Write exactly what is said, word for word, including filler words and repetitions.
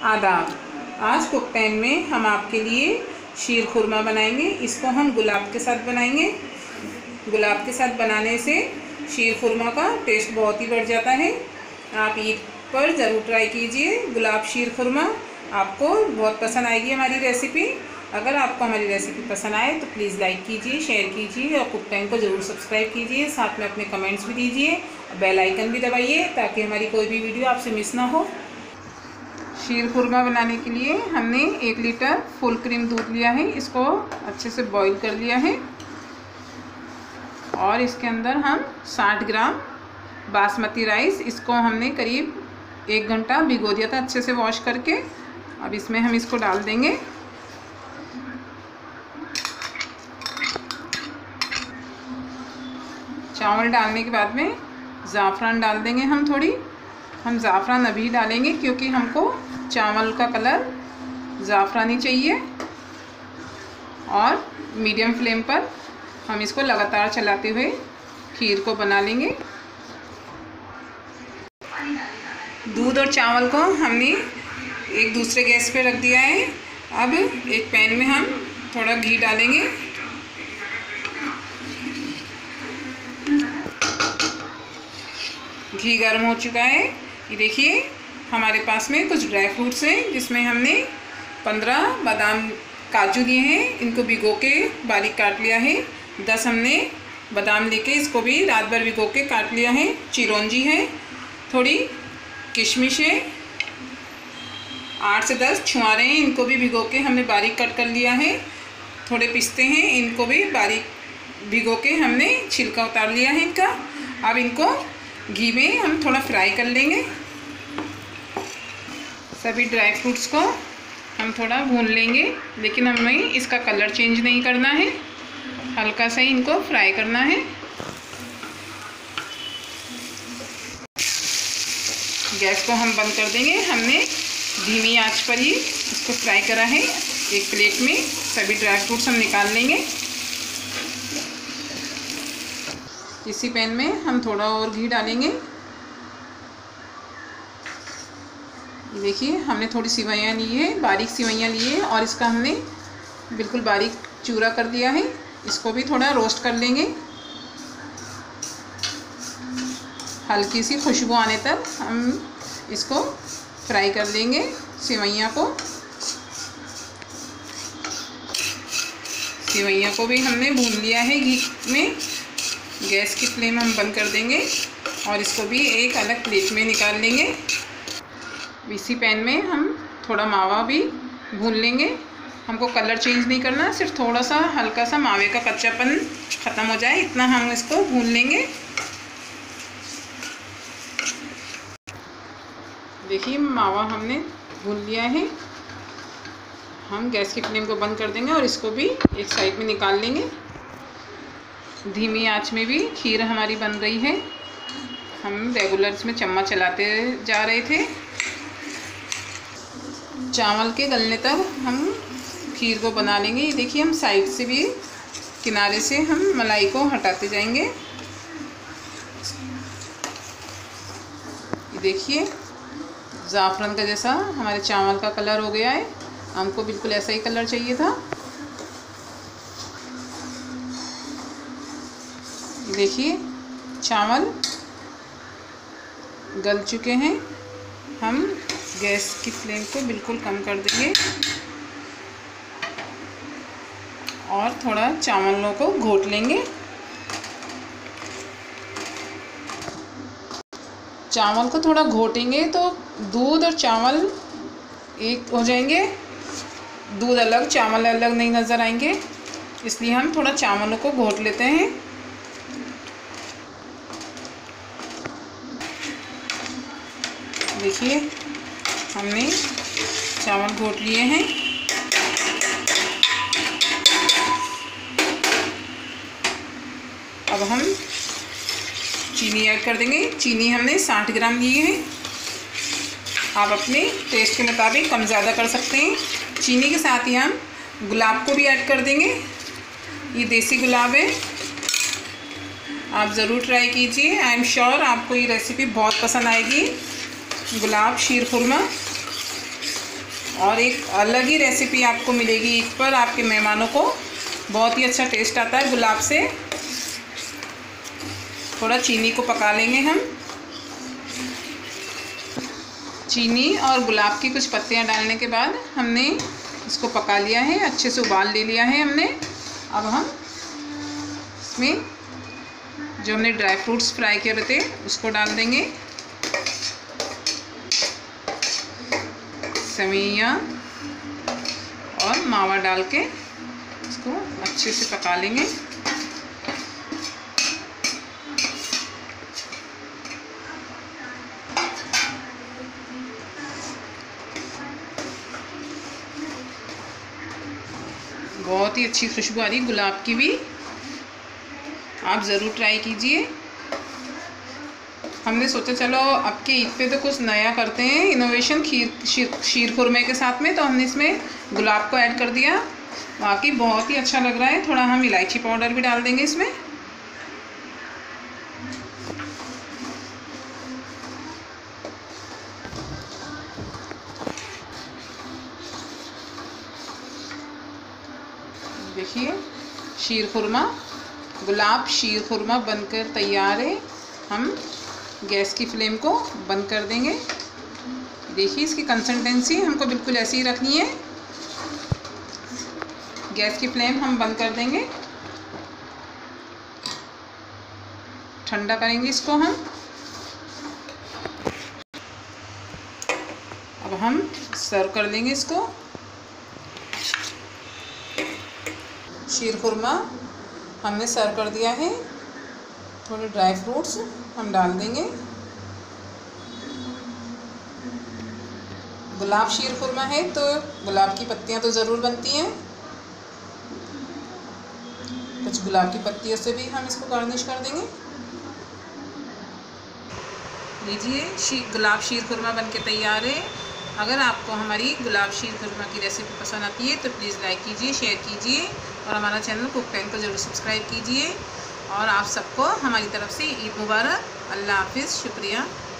आदाब। आज कुकटेन में हम आपके लिए शीर खुरमा बनाएंगे। इसको हम गुलाब के साथ बनाएंगे। गुलाब के साथ बनाने से शीर खुरमा का टेस्ट बहुत ही बढ़ जाता है। आप ईद पर ज़रूर ट्राई कीजिए गुलाब शीर खुरमा, आपको बहुत पसंद आएगी हमारी रेसिपी। अगर आपको हमारी रेसिपी पसंद आए तो प्लीज़ लाइक कीजिए, शेयर कीजिए और कुकटेन को ज़रूर सब्सक्राइब कीजिए। साथ में अपने कमेंट्स भी दीजिए और बेल आइकन भी दबाइए ताकि हमारी कोई भी वीडियो आपसे मिस ना हो। शीर खुरमा बनाने के लिए हमने एक लीटर फुल क्रीम दूध लिया है। इसको अच्छे से बॉईल कर लिया है और इसके अंदर हम साठ ग्राम बासमती राइस, इसको हमने करीब एक घंटा भिगो दिया था अच्छे से वॉश करके। अब इसमें हम इसको डाल देंगे। चावल डालने के बाद में ज़ाफ़रान डाल देंगे हम थोड़ी। हम ज़ाफ़रान अभी डालेंगे क्योंकि हमको चावल का कलर ज़ाफ़रानी चाहिए। और मीडियम फ्लेम पर हम इसको लगातार चलाते हुए खीर को बना लेंगे। दूध और चावल को हमने एक दूसरे गैस पे रख दिया है। अब एक पैन में हम थोड़ा घी डालेंगे। घी गर्म हो चुका है। ये देखिए हमारे पास में कुछ ड्राई फ्रूट्स हैं जिसमें हमने पंद्रह बादाम काजू लिए हैं। इनको भिगो के बारीक काट लिया है। दस हमने बादाम लेके इसको भी रात भर भिगो के काट लिया है। चिरौंजी है, थोड़ी किशमिश है, आठ से दस छुआरे हैं, इनको भी भिगो के हमने बारीक कट कर लिया है। थोड़े पिस्ते हैं, इनको भी बारीक भिगो के हमने छिलका उतार लिया है इनका। अब इनको घी में हम थोड़ा फ्राई कर लेंगे। सभी ड्राई फ्रूट्स को हम थोड़ा भून लेंगे, लेकिन हमें इसका कलर चेंज नहीं करना है, हल्का सा ही इनको फ्राई करना है। गैस को हम बंद कर देंगे। हमने धीमी आंच पर ही इसको फ्राई करा है। एक प्लेट में सभी ड्राई फ्रूट्स हम निकाल लेंगे। इसी पैन में हम थोड़ा और घी डालेंगे। देखिए हमने थोड़ी सिवैयाँ ली है, बारीक सिवैयाँ ली है और इसका हमने बिल्कुल बारीक चूरा कर दिया है। इसको भी थोड़ा रोस्ट कर लेंगे, हल्की सी खुशबू आने तक हम इसको फ्राई कर लेंगे सिवैयाँ को। सिवैयाँ को भी हमने भून लिया है घी में। गैस की फ्लेम हम बंद कर देंगे और इसको भी एक अलग प्लेट में निकाल लेंगे। इसी पैन में हम थोड़ा मावा भी भून लेंगे। हमको कलर चेंज नहीं करना, सिर्फ थोड़ा सा हल्का सा मावे का कच्चापन ख़त्म हो जाए इतना हम इसको भून लेंगे। देखिए मावा हमने भून लिया है। हम गैस की फ्लेम को बंद कर देंगे और इसको भी एक साइड में निकाल लेंगे। धीमी आंच में भी खीर हमारी बन रही है। हम रेगुलर इसमें चम्मच चलाते जा रहे थे। चावल के गलने तक हम खीर को बना लेंगे। ये देखिए हम साइड से भी किनारे से हम मलाई को हटाते जाएंगे। ये देखिए ज़ाफ़रान का जैसा हमारे चावल का कलर हो गया है। हमको बिल्कुल ऐसा ही कलर चाहिए था। देखिए चावल गल चुके हैं। हम गैस की फ्लेम को बिल्कुल कम कर देंगे और थोड़ा चावलों को घोट लेंगे। चावल को थोड़ा घोटेंगे तो दूध और चावल एक हो जाएंगे। दूध अलग चावल अलग नहीं नज़र आएंगे, इसलिए हम थोड़ा चावलों को घोट लेते हैं। देखिए हमने चावल घोट लिए हैं। अब हम चीनी ऐड कर देंगे। चीनी हमने साठ ग्राम लिए हैं। आप अपने टेस्ट के मुताबिक कम ज़्यादा कर सकते हैं। चीनी के साथ ही हम गुलाब को भी ऐड कर देंगे। ये देसी गुलाब है, आप ज़रूर ट्राई कीजिए। आई एम श्योर आपको ये रेसिपी बहुत पसंद आएगी। गुलाब शीर खुरमा। और एक अलग ही रेसिपी आपको मिलेगी ईद पर। आपके मेहमानों को बहुत ही अच्छा टेस्ट आता है गुलाब से। थोड़ा चीनी को पका लेंगे हम। चीनी और गुलाब की कुछ पत्तियां डालने के बाद हमने इसको पका लिया है, अच्छे से उबाल ले लिया है हमने। अब हम इसमें जो हमने ड्राई फ्रूट्स फ्राई किए थे उसको डाल देंगे। सेवइयाँ और मावा डाल के इसको अच्छे से पका लेंगे। बहुत ही अच्छी खुशबू आ रही गुलाब की भी। आप ज़रूर ट्राई कीजिए। हमने सोचा चलो अब के ईद पे तो कुछ नया करते हैं, इनोवेशन खीर शीर शीर खुरमे के साथ में, तो हमने इसमें गुलाब को ऐड कर दिया। वाकई बहुत ही अच्छा लग रहा है। थोड़ा हम इलायची पाउडर भी डाल देंगे इसमें। देखिए शीर खुरमा, गुलाब शीर खुरमा बनकर तैयार है। हम गैस की फ्लेम को बंद कर देंगे। देखिए इसकी कंसिस्टेंसी हमको बिल्कुल ऐसी ही रखनी है। गैस की फ्लेम हम बंद कर देंगे। ठंडा करेंगे इसको हम। अब हम सर्व कर देंगे इसको। शीर खुरमा हमने सर्व कर दिया है। थोड़े ड्राई फ्रूट्स हम डाल देंगे। गुलाब शीर खुरमा है तो गुलाब की पत्तियां तो ज़रूर बनती हैं। कुछ गुलाब की पत्तियों से भी हम इसको गार्निश कर देंगे। लीजिए शी गुलाब शीर खुरमा बनके तैयार है। अगर आपको हमारी गुलाब शीर खुरमा की रेसिपी पसंद आती है तो प्लीज़ लाइक कीजिए, शेयर कीजिए और हमारा चैनल कुकटेन को ज़रूर सब्सक्राइब कीजिए। और आप सबको हमारी तरफ से ईद मुबारक। अल्लाह हाफिज़। शुक्रिया।